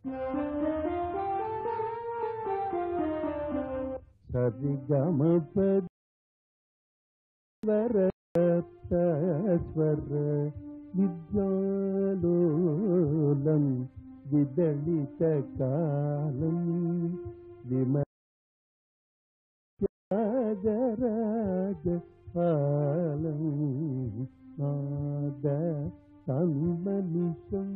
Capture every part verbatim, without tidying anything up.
సరిగమపదవరస్వర విద్యాలోలం విదళిత కాలం విమరాజరాజ పాలం నాద సన్మనిషం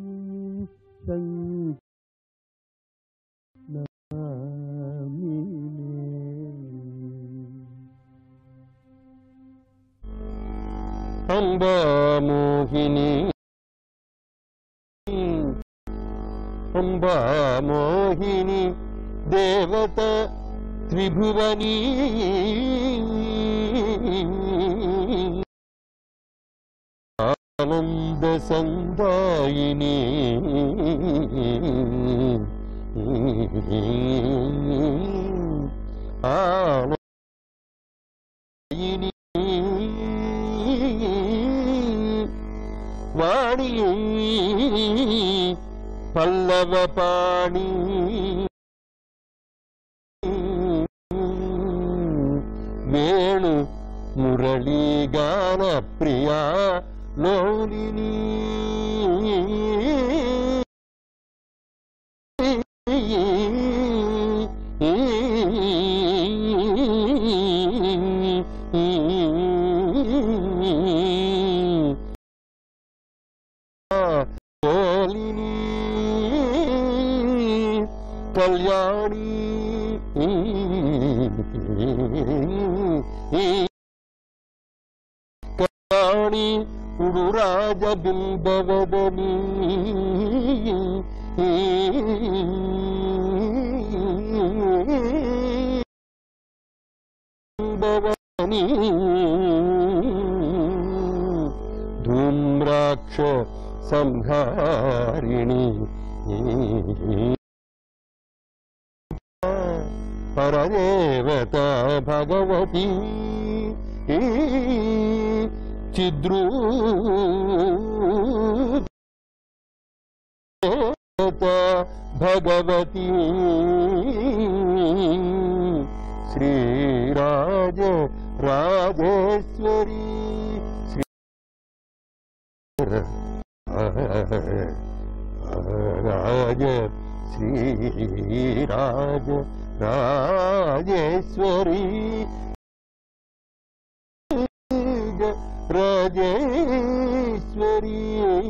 అంబా మోహిని అంబా మోహిని దేవత త్రిభువని ఆనంద సందాయిని ఆనందాయిని వాణి పల్లవ పాణి వేణు మురళీగాన ప్రియా లోలిని లోలిని కళ్యాణి కళ్యాణి ఉడురాజ బింబవదని బింబవని ధూమ్రాక్ష సంహారిణి పరదేవత భగవతి చిద్రూప భగవతి శ్రీరాజ రాజేశ్వరి శ్రీ రాజ శ్రీరాజ రాజేశ్వరి రాజేశ్వరి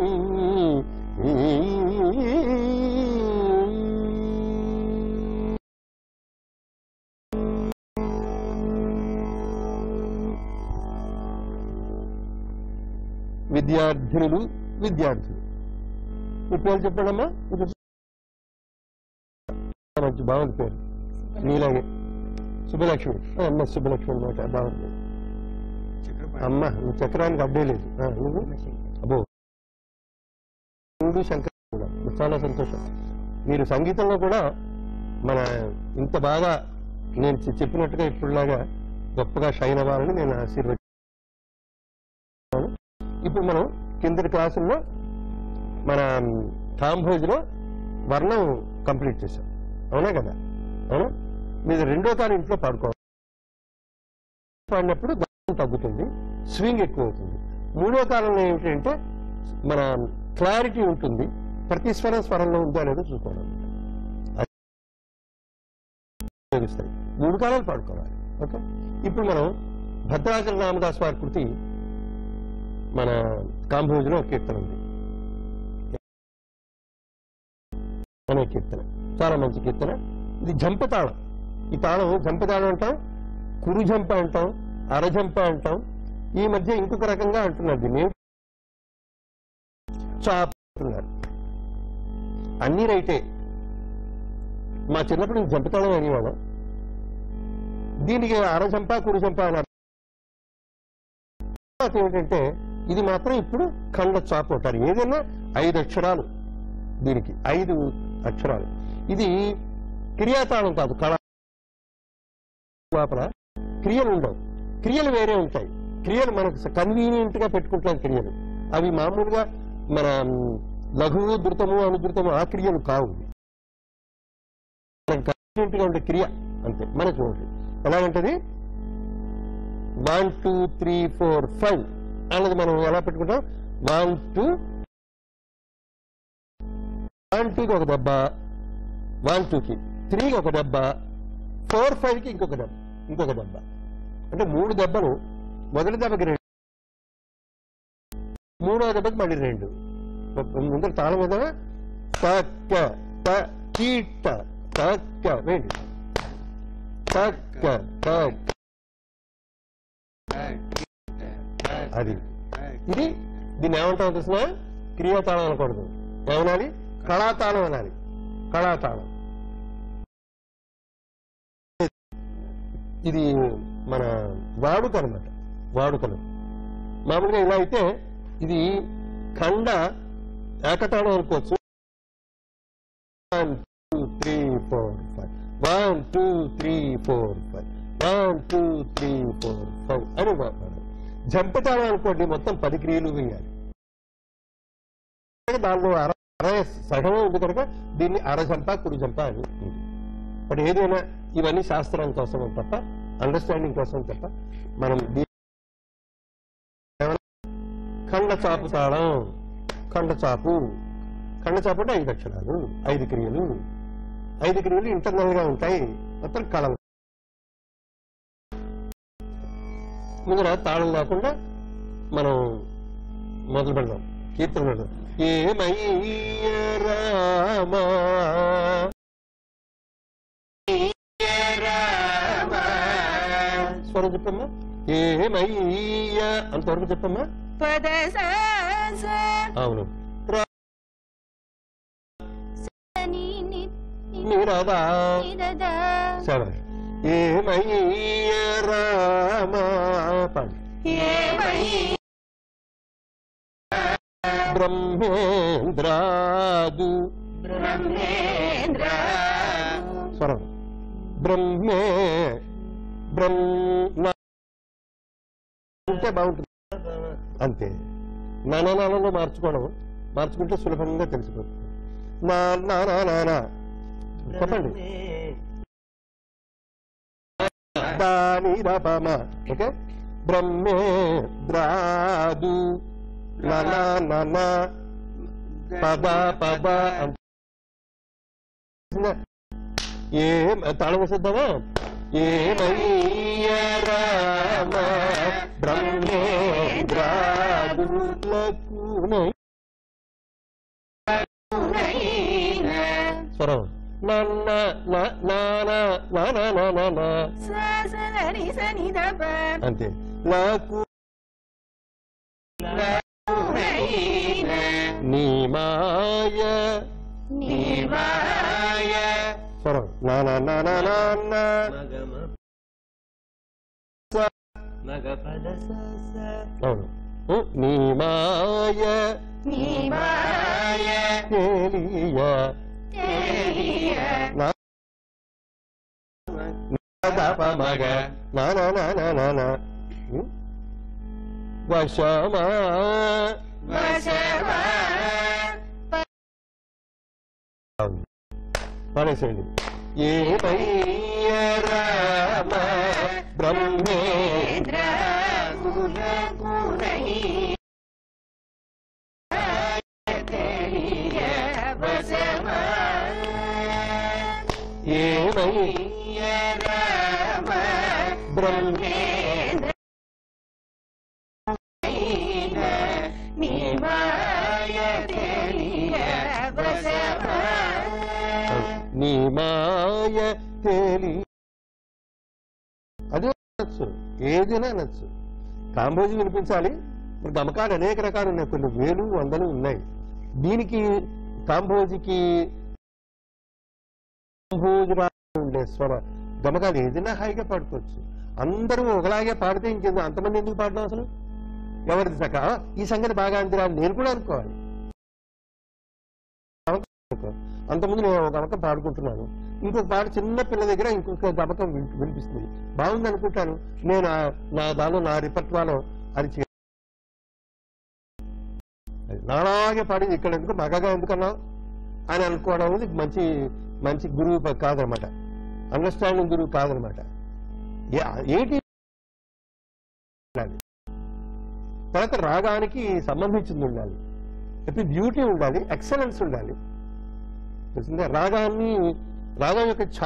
విద్యార్థినులు విద్యార్థులు మీ పేరు చెప్పండమ్మా. మంచి బాగుంది పేరు నీలాగే. శుభలక్ష్మి అమ్మ శుభలక్ష్మి అనమాట బాగుంది అమ్మ. నువ్వు చక్రానికి అడ్డే లేదు నువ్వు అబ్బో నువ్వు శంకర్ కూడా చాలా సంతోషం. మీరు సంగీతంలో కూడా మన ఇంత బాగా నేను చెప్పినట్టుగా ఇప్పుడులాగా గొప్పగా షైన్ అవ్వాలని నేను ఆశీర్వదిస్తున్నాను. ఇప్పుడు మనం కిందటి క్లాసుల్లో మన కాంభోజ్లో వర్ణం కంప్లీట్ చేశాం అవునా కదా. అవునా మీరు రెండో కాలం ఇంట్లో పాడుకోవాలి. పాడినప్పుడు గానం తగ్గుతుంది, స్వింగ్ ఎక్కువ అవుతుంది. మూడో కాలంలో ఏమిటంటే మన క్లారిటీ ఉంటుంది, ప్రతి స్వరం స్వరంలో ఉందో అనేది చూసుకోవడం ఉపయోగిస్తాయి. మూడు కాలాలు పాడుకోవాలి. ఓకే ఇప్పుడు మనం భద్రాచల రామదాస్ వారి కృతి మన కాంభోజ్లో ఒక కీర్తన ఉంది అనే కీర్తన, చాలా మంచి కీర్తన. ఇది జంప తాళం. ఈ తాళం జంప తాళం అంటాం, కురు జంప అంటాం, అరజంప అంటాం. ఈ మధ్య ఇంకొక రకంగా అంటున్నారు దీన్ని చాప్ అంటున్నారు. అన్ని రైటే. మా చిన్నప్పుడు జంప తాళం అనేవాళ్ళం, దీనికి అరజంప కురు జంప అన్నారు. ఏంటంటే ఇది మాత్రం ఇప్పుడు ఖండ చాప్ అంటారు. ఏదైనా ఐదు అక్షరాలు, దీనికి ఐదు అక్షరాలు. ఇది క్రియాతాళం కాదు, కళ లోపల క్రియలు ఉండవు. క్రియలు వేరే ఉంటాయి. క్రియలు మనకు కన్వీనియంట్ గా పెట్టుకుంటాం క్రియలు. అవి మామూలుగా మన లఘువు ధృతము అనుధృతము ఆ క్రియలు కావు. ఇంటిగా ఉండే క్రియ అంతే. మన చూడండి ఎలాగంటది, one two three four five అన్నది మనం ఎలా పెట్టుకుంటాం, వన్ టూ వన్ టూకి ఒక దెబ్బ, వన్ టూకి త్రీకి ఒక దెబ్బ, ఫోర్ ఫైవ్కి ఇంకొక దెబ్బ ఇంకొక దెబ్బ అంటే మూడు దెబ్బలు. మొదటి దెబ్బకి రెండు, మూడో దెబ్బకి మళ్ళీ రెండు. ముందర తాళం మీద తక్క తీట తక్క వేయండి, తక్క తక్క అది. ఇది దీన్ని ఏమంటాం తెలిసిన, క్రియాతాళం అనకూడదు, ఏమనాలి, కళాతాళం అనాలి. కళాతాళం ఇది మన వాడుక అనమాట. వాడుకలు మామూలుగా ఇలా అయితే ఇది ఖండ ఏకతాళం అనుకోవచ్చు. One two three four five, one two three four five, one two three four five అని మాట్లాడాలి. జంపతాళం అనుకోండి, మొత్తం పది క్రియలు వేయాలి. దానిలో అర అర సగమే ఉంది కనుక దీన్ని అరజంప కుడిజంప అని ఉంది. బట్ ఏదైనా ఇవన్నీ శాస్త్రం కోసం తప్ప, అండర్స్టాండింగ్ కోసం తప్ప, మనం ఖండ చాపు తాళం, ఖండ చాపు ఖండ చాపు అంటే ఐదు అక్షరాలు, ఐదు క్రియలు. ఐదు క్రియలు ఇంటర్నల్ గా ఉంటాయి, మొత్తం కళలు. ముందర తాళం లేకుండా మనం మొదలు పెడదాం, కీర్తన పెడదాం. ఏమయ్య రామా స్వరం చెప్పమ్మా, ఏమయ్య అంతవరకు చెప్పమ్మా. అవును, నీరదా సరే. ఏమయ్య రామా బ్రహ్మేంద్రాదు స్వరం బ్రహ్మే బ్రహ్మ అంటే బాగుంటుంది అంతే. నానాలో మార్చుకోవడం, మార్చుకుంటే సులభంగా తెలిసిపోతుంది. నా నానా నానా చెప్పండి, దాని రపమ ఓకే. బ్రహ్మేంద్రాదు ననా ననా పద పద ఏ తాళం వేసేద్దామా. ఏమయ్య రామ బ్రహ్మేంద్రాదు స్వరం నన్న అంతే. నాకు నీ మాయ స్వరం నానా నానా నాన్న అవును. నీ మాయ మగ నానా నానా నానా వశమా పడేసేయండి. ఏమయ్య రామ బ్రహ్మేంద్ర ఏమయ్య రామ బ్రహ్మేంద్ర నీ మాయ తేలి అది నచ్చు, ఏదైనా నచ్చు. కాంబోజీ వినిపించాలి. మరి గమకాలు అనేక రకాలు ఉన్నాయి, కొన్ని వేలు వందలు ఉన్నాయి. దీనికి కాంబోజీకి ఉండే స్వర గమకాలు ఏదైనా హాయిగా పాడుకోవచ్చు. అందరూ ఒకలాగే పాడితే ఇంకేందో అంతమంది ఎందుకు పాడడం అసలు? ఎవరిది సక ఈ సంగతి బాగా అందిరా నేను కూడా అనుకోవాలి. అంతకుముందు నేను ఒక గమకం పాడుకుంటున్నాను, ఇంకొక పాట చిన్న పిల్ల దగ్గర ఇంకొక గమకం వినిపిస్తుంది, బాగుంది అనుకుంటాను. నేను నా దానిలో నా రిపర్ట్వాలో అది నాలాగే పాడి ఇక్కడ ఎందుకు మగగా ఎందుకన్నావు అని అనుకోవడం అనేది మంచి మంచి గురువు కాదనమాట. అండర్స్టాండింగ్ గురువు కాదనమాట. ఏంటి ఉండాలి, తర్వాత రాగానికి సంబంధించింది ఉండాలి, ప్రతి బ్యూటీ ఉండాలి, ఎక్సలెన్స్ ఉండాలి. తెలిసిందే రాగాన్ని, రాగం యొక్క ఛా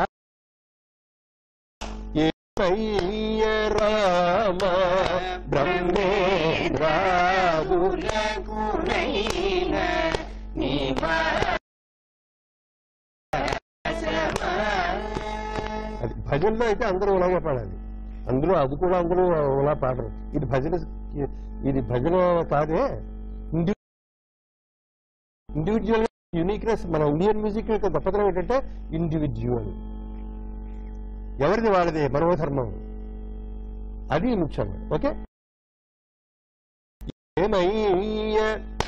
రామ అది భజనలో అయితే అందరూ అలాగే పాడాలి. అందులో అది కూడా అందరూ అలా పాడరు. ఇది భజన, ఇది భజన కాదే, ఇండివిజువల్ యూనిక్నెస్. మన ఇండియన్ మ్యూజిక్ యొక్క గొప్పతనం ఏంటంటే ఇండివిజువల్, ఎవరిది వాళ్ళదే మనోధర్మం, అది ముఖ్యం. ఓకే, ఏమయ్య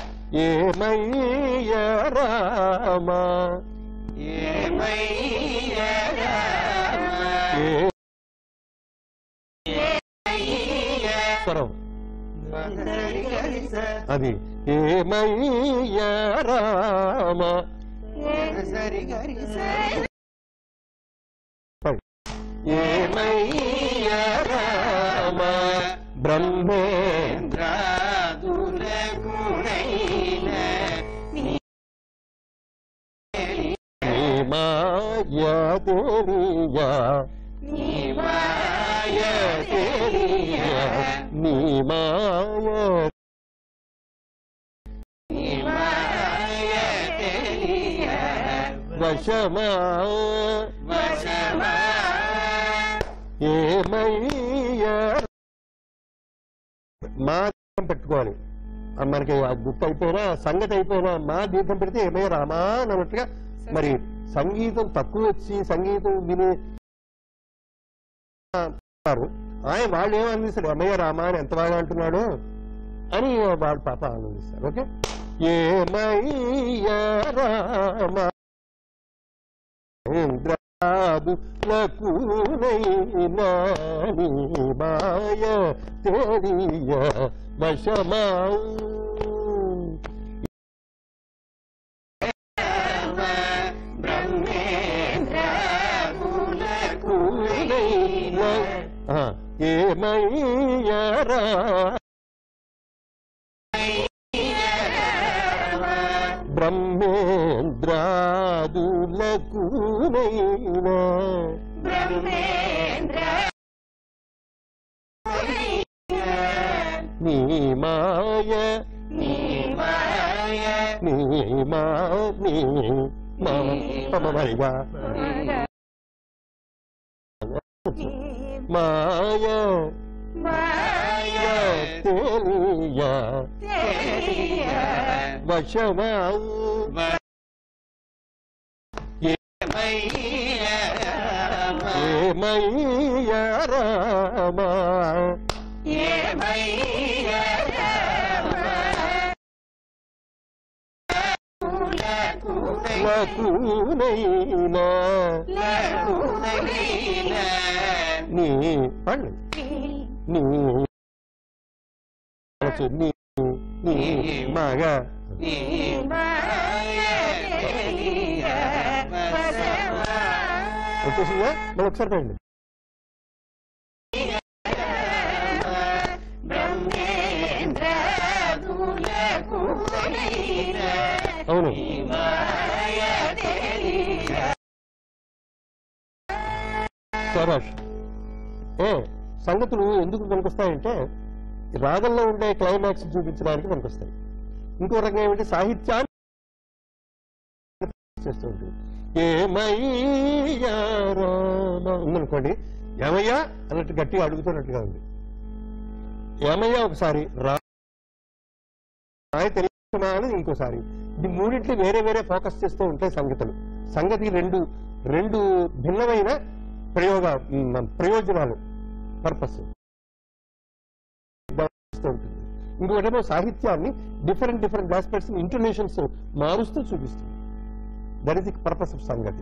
ఏమయ్య రామ ఏమయ్య స్వరం అది ఏమయ్య రామ ఏమయ్య రామ బ్రహ్మేంద్రాదులకునైన నీ మాయ తెలియా, నీ మాయ తెలియా, నీ మాయ నీ మాయ తెలియా, వశమా వశమా ఏమయ్య. మా దీపం పెట్టుకోవాలి, మనకి గుర్తు అయిపోయినా సంగతి అయిపోయినా మా దీపం పెడితే ఏమయ్య రామా అని అన్నట్టుగా. మరి సంగీతం తక్కువ వచ్చి సంగీతం విని ఆయన వాళ్ళు ఏమనిపిస్తారు, ఏమయ్య రామా అని ఎంత బాగా అంటున్నాడు అని వాళ్ళు పాప ఆనందిస్తారు. ఓకే, ఏమయ్య రామ లకునైనా నీ మాయ తెలియ వశమా ఏమయ్య బ్రహ్మేంద్రాదులకునైనా నీ మాయ నీ మాయ నీ మా నీ మా పమరిగా మాయ మాయ తెలియ వశమా ఏమయ్య రామ ఏమయ్య లకునైనా నీ పండు నీ నీ నీ మగ వచ్చేసిందా? మళ్ళీ ఒకసారి పండి. అవును, సరాష్. ఏ సంగతులు ఎందుకు పనికొస్తాయంటే రాగంలో ఉండే క్లైమాక్స్ చూపించడానికి పనికొస్తాయి. ఇంకో రకంగా ఏమిటి, సాహిత్యాన్ని చేస్తూ ఉంటుంది. ఏమయ్యా రామ ఉందనుకోండి, ఏమయ్యా అన్నట్టు గట్టిగా అడుగుతున్నట్టుగా ఉంది. ఏమయ్యా ఒకసారి, రాయ తెలియనా అని ఇంకోసారి. ఇది మూడింటిని వేరే వేరే ఫోకస్ చేస్తూ ఉంటాయి సంగతులు. సంగతికి రెండు రెండు భిన్నమైన ప్రయోగ ప్రయోజనాలు, పర్పస్ ఉంటుంది. ఇంకొకటేమో సాహిత్యాన్ని డిఫరెంట్ డిఫరెంట్ ఆస్పెక్ట్స్ ఇంటోనేషన్స్ మారుస్తూ చూపిస్తుంది. That is the purpose of సంగతి.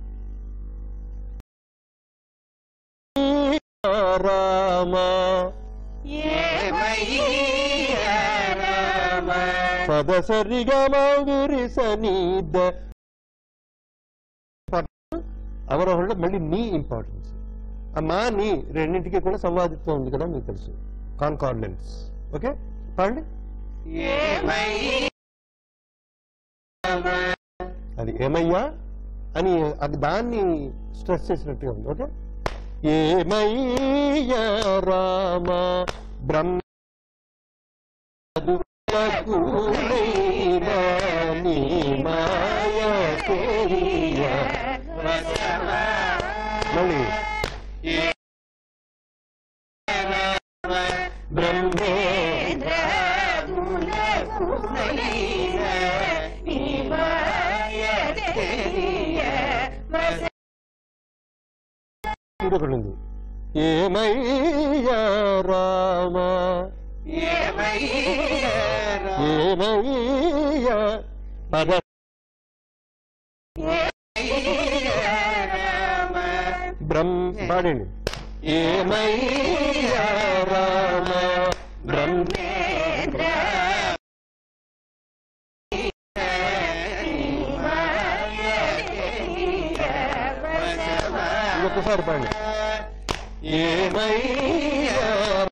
రామ పదసరిగా మాగురి సనీద అవరోహణలో మళ్ళీ నీ ఇంపార్టెన్స్. ఆ మా నీ రెండింటికి కూడా సంవాదిత్వం ఉంది కదా మీకు తెలుసు, కాన్కార్డెన్స్. ఓకే పాడండి. అది ఏమయ్యా అని అది దాన్ని స్ట్రెస్ చేసినట్టుగా ఉంది. ఓకే ఏమయ్యా రామ బ్రహ్మ మళ్ళీ బ్రహ్మేంద్ర ఒకటి ఉంది. ఏమయ్యా రామ ఏమయ్యా పద బ్రహ్మ పాడండి. ఏమయ్యా రామ బ్రహ్మేంద్ర ఒకసారి పాడండి. ఏమయ్యా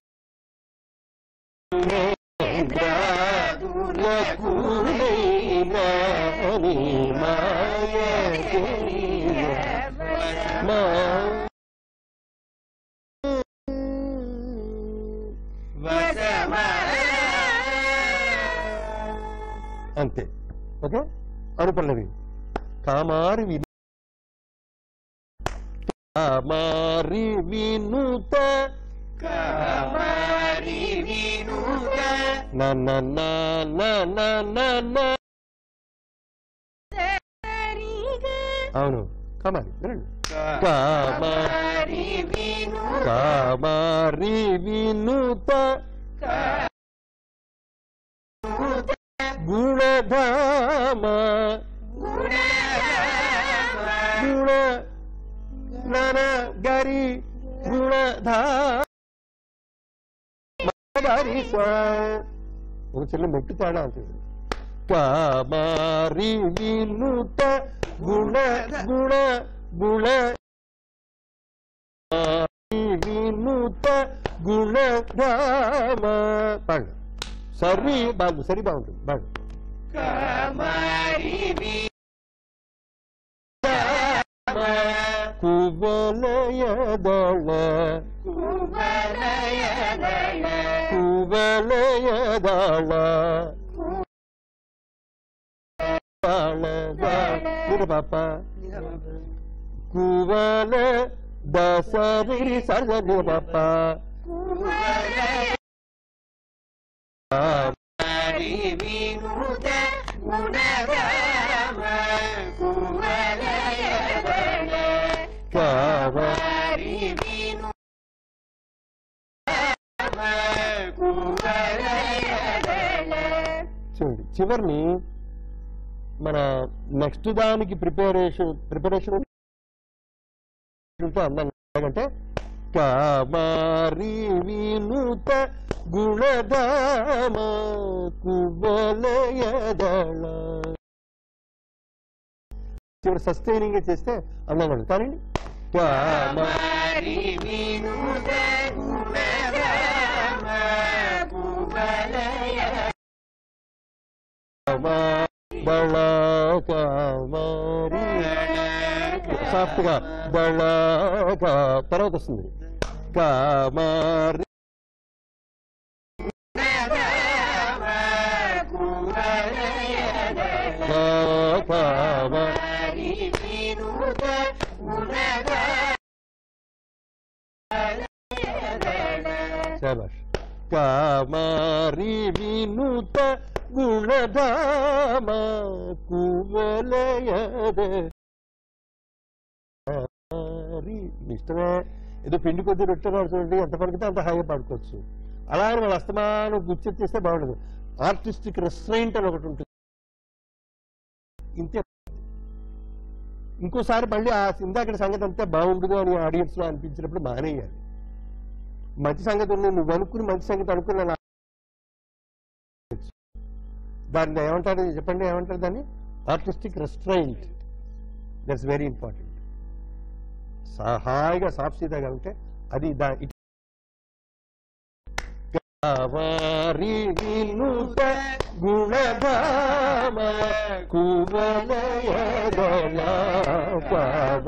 అంతే. ఓకే అనుపల్లవి కామారి వి కామారి వినుత కామారి వినుత నా నా నా నా నా నా నా అవును కామారి వినండి. కామారి వినుత కామారి వినుత గుణధామ గుణ నన గరి గుణధారి ఒక చిన్న మెట్టు తేడా అంటుంది. కామారి వినుత గుణ గుణ గుణ వినుత గుణధామ పాడు. సరి బాగు సరి బాగుంటుంది బాగు. కువలయదళ కువలయదళ పాప కువల దసరి సరి పాప చూడండి చివరిని మన నెక్స్ట్ దానికి ప్రిపరేషన్ ప్రిపరేషన్ అందంటే కామారి వినుత గుణధామ కువలయదళ చివరి సస్టైనింగ్ చేస్తే అందంగా ఉంటుంది. కానీ కామారి వినుత గుణధామ బళ కామారి సాఫ్ట్ గా బళ తర్వాత వస్తుంది కామారి శాబాష్. కామారి వినుత గుణధామ కువలయద ఇష్టమే ఏదో పిండి కొద్ది రొట్టెనాడు చూడండి ఎంత పడితే అంత హాయిగా పాడుకోవచ్చు. అలా అని వాళ్ళు అస్తమానం గుర్తిస్తే బాగుండదు. ఆర్టిస్టిక్ రెస్ట్రైంట్ అని ఒకటి ఉంటుంది. ఇంతే. ఇంకోసారి మళ్ళీ ఆ ఇందాక సంగతి అంతే బాగుండదు అని ఆడియన్స్ లో అనిపించినప్పుడు మానేయాలి. మంచి సంగతి ఉంది నువ్వు అనుకుని మంచి సంగతి అనుకున్నా దాన్ని ఏమంటారు చెప్పండి, ఏమంటారు దాన్ని? Artistic restraint. That's very important. హాయిగా సాఫ్సీదాగా ఉంటే అది దా వారి వినుత గుణధామ కువలయదల పావ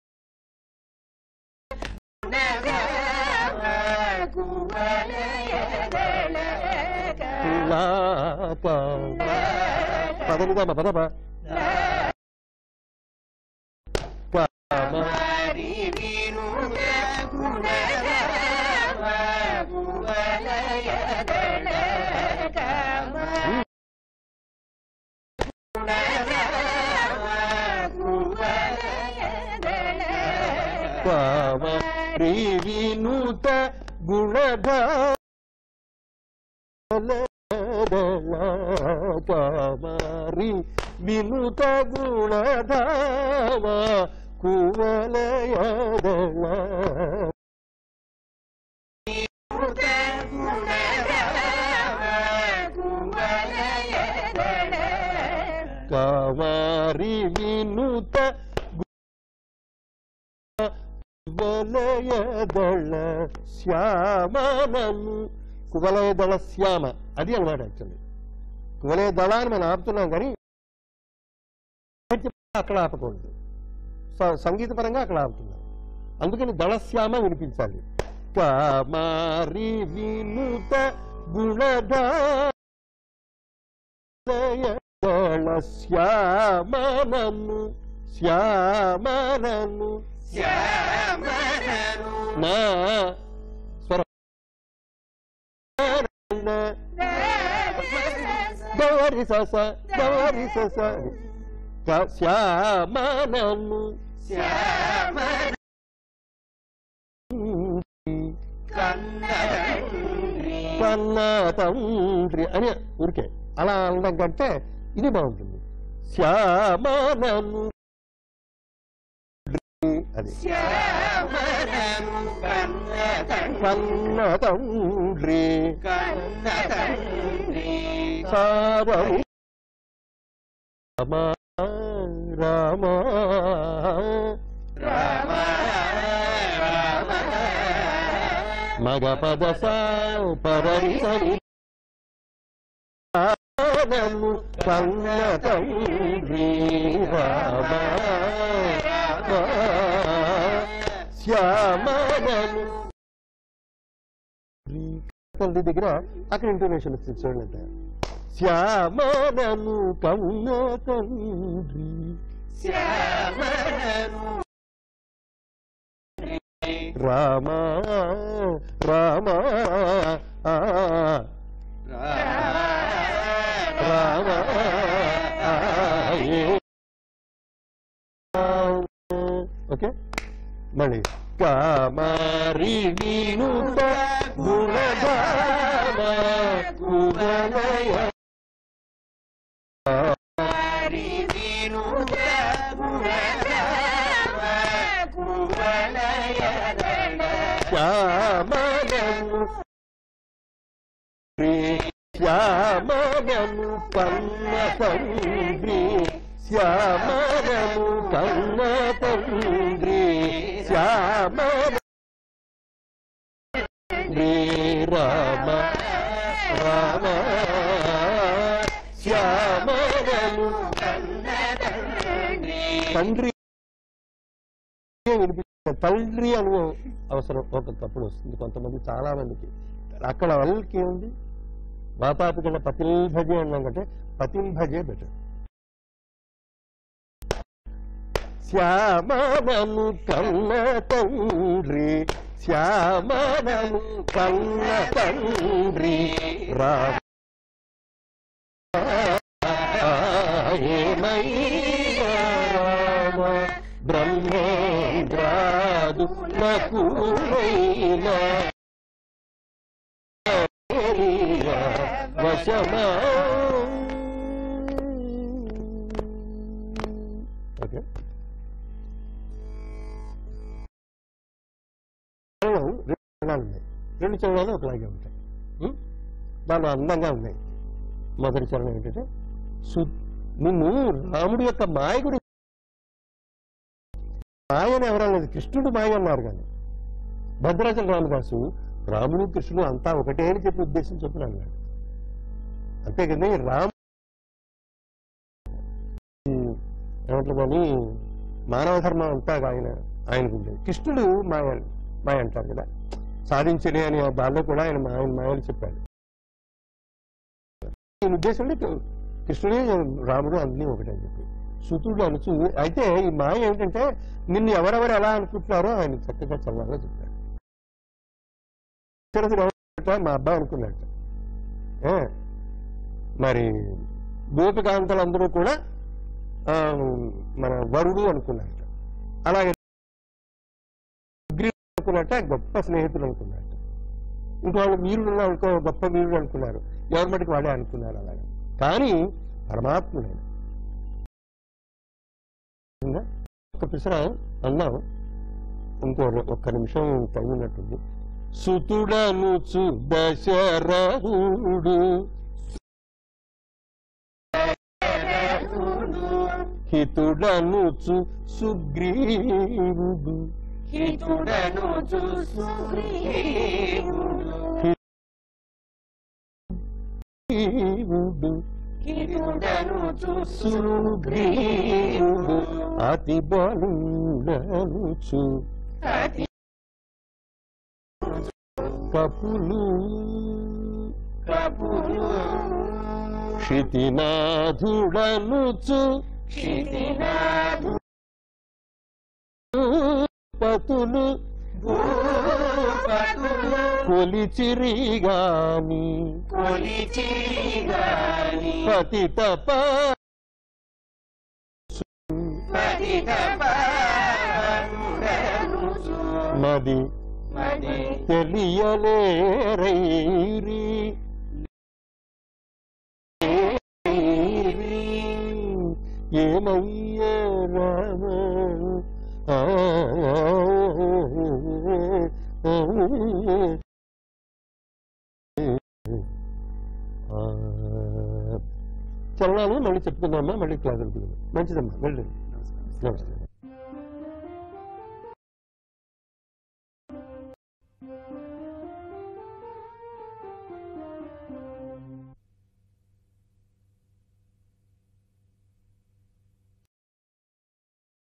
పదనిగా పదప వినుత గుణధారి వినుత గుణధామ కువలయదల కామారి వినుత కువలయదళ శ్యామనము కువలయదళ శ్యామ అది అన్నమాట. యాక్చువల్లీ కువలయదళ అని మనం ఆపుతున్నాం కానీ అక్కడ ఆపకూడదు, సంగీత పరంగా అక్కడ ఆపుతున్నాం. అందుకని దళశ్యామ వినిపించాలి. కామారి వినుత గుణదళ శ్యామనము శ్యామనము నా స్వరం గౌరి సస గౌరి సస శ్యామనము కన్న తండ్రి అని ఊరికే అలా అనడం కంటే ఇది బాగుంటుంది. శ్యామనము అది కన్న తండ్రి సారము రామ మగ పద పరరి సరి కన్న తండ్రి రామ శ్యామనము దగ్గర అక్కడ ఇంటర్నేషన్ వస్తుంది చూడండి. శ్యామనము కన్న తండ్రి రామ రామ రామ ఓకే. మళ్ళీ కామారి వినుత గుణధామ కువలయ శ్యామనము శ్యామనము కన్న తండ్రి శ్యామనము కన్న తండ్రి శ్యామనము రామ రామ శ్యామనము తండ్రి తండ్రి అను అవసరం ఒకప్పుడు వస్తుంది కొంతమంది, చాలా మందికి. అక్కడ వాళ్ళకి ఏముంది, వాతాపి కన్నా పతిల్భజే అన్నాం కంటే పతింభజే బెటర్. శ్యామనము కన్న తండ్రి శ్యామనము కన్న తండ్రి రామ రామ బ్రహ్మేంద్రాదు నకులైన వశమా. ఓకే, రెండు చరణాలు ఉన్నాయి. రెండు చరణాలు ఒకలాగే ఉంటాయి, దాని అందంగా ఉన్నాయి. మొదటి చరణం ఏంటంటే నిన్ను రాముడి యొక్క మాయ గురించి మాయని ఎవరలేదు, కృష్ణుడు మాయ అన్నారు. కానీ భద్రాచల రామదాసు రాముడు కృష్ణుడు అంతా ఒకటే అని చెప్పి ఉద్దేశం చెప్పిన అన్నాడు. అంతే కదా రాము ఏమంటుందని మానవ ధర్మం అంతా ఆయన ఆయనకు ఉండేది. కృష్ణుడు మాయ మాయ అంటారు కదా, సాధించలే అని దానిలో కూడా ఆయన మాయ మాయని చెప్పాడు. ఈయన ఉద్దేశంలో కృష్ణుడే రాముడు అన్నీ ఒకటే అని చెప్పి సుతుడు అనుచు. అయితే ఈ మాయ ఏమిటంటే నిన్ను ఎవరెవరు ఎలా అనుకుంటున్నారో ఆయన చక్కగా చల్లగా చెప్పాడు. మా అబ్బాయి అనుకున్నట్ట, మరి గోపికాంతలందరూ కూడా మన వరుడు అనుకున్నట్ట, అలాగే అనుకున్నట్ట గొప్ప స్నేహితులు అనుకున్నట్ట, ఇంకో వాళ్ళు వీరుడు అనుకో గొప్ప వీరుడు అనుకున్నారు, ఎవరి మటుకు వాడే అనుకున్నారు. అలాగే కానీ పరమాత్ముడైన ఒక్క పిసర అన్నాం, ఇంకో ఒక్క నిమిషం తగినట్టుంది. సుతుడనుచు దశరథుడు హితుడనుచు సుగ్రీవుడు హితుడనుచు సుగ్రీవుడు హితుడనుచు సుగ్రీవుడు అతి బలుడనుచు కపులు కపులు క్షితినాథుడనుచు క్షితినాథు పతులు భూపతులు కొలిచిరిగాని కొలిచిరిగాని పతిత పతిత పావనుడనుచు మది మది తెలియలేరైరి ఏమయ్య రామ చలనాలు మళ్ళీ చెప్పుకుందామా, మళ్ళీ క్లాస్ అనుకుందాం. మంచిదమ్మా, వెళ్ళండి. నమస్కారం.